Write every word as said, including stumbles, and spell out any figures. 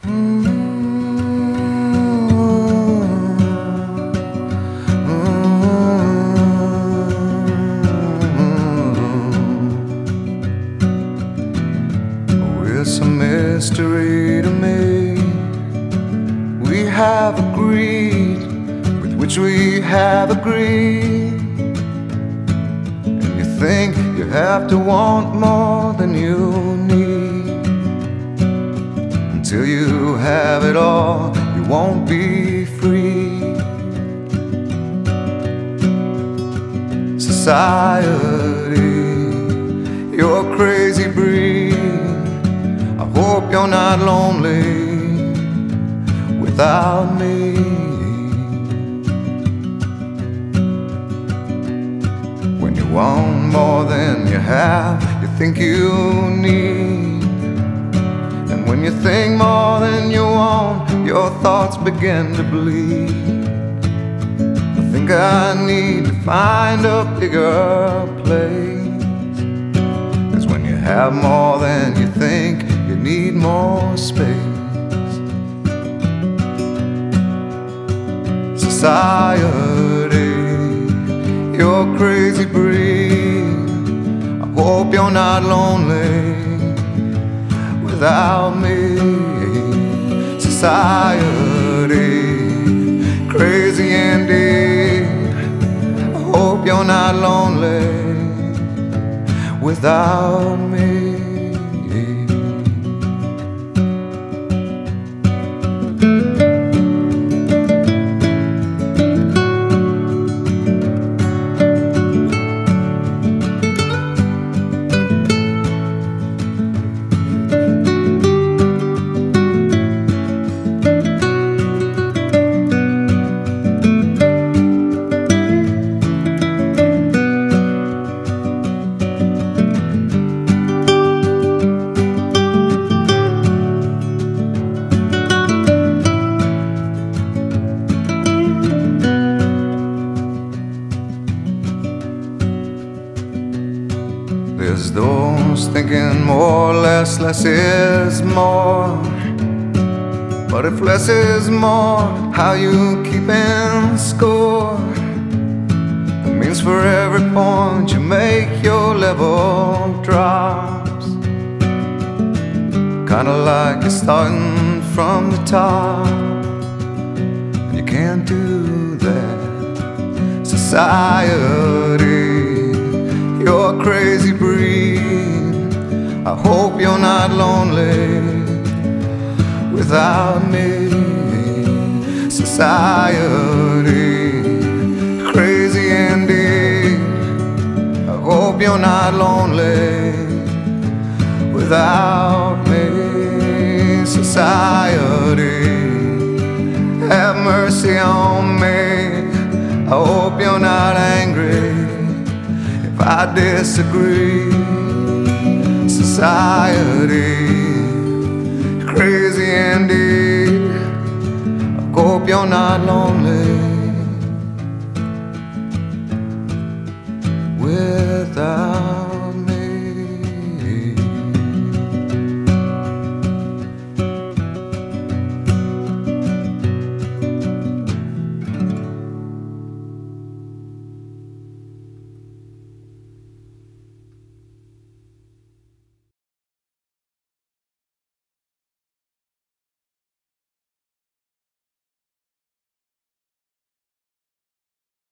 It's a mystery to me. We have agreed with which we have agreed, and you think you have to want more than you need. Until you have it all, you won't be free. Society, you're a crazy breed. I hope you're not lonely without me. When you want more than you have, you think you need. And when you think more than you want, your thoughts begin to bleed. I think I need to find a bigger place, 'cause when you have more than you think, you need more space. Society, you're a crazy breed. I hope you're not lonely without me. Society, crazy indeed. I hope you're not lonely without me. There's those thinking more or less, less is more. But if less is more, how you keeping score? It means for every point you make, your level drops. Kinda like you're starting from the top, and you can't do that. Society, you're a crazy breed. I hope you're not lonely without me. Society, crazy indeed. I hope you're not lonely without me. Society, have mercy on me. I hope you're not angry if I disagree. Society, crazy indeed. I hope you're not lonely without